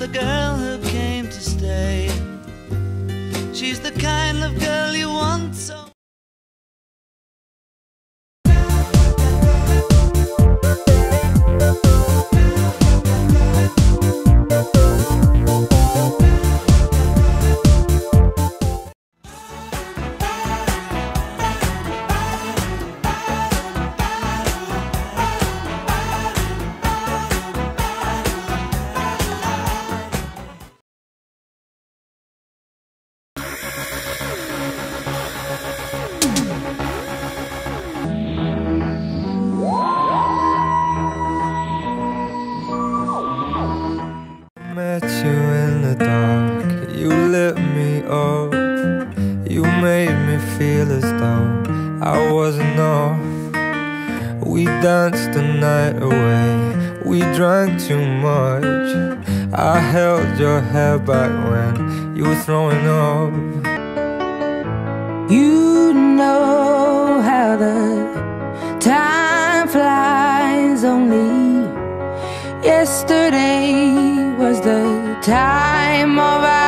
the girl who came to stay. She's the kind of girl you want so. Met you in the dark, you lit me up. You made me feel as though I wasn't off. We danced the night away, we drank too much. I held your hair back when you were throwing up. You know how the time flies. Only yesterday was the time of our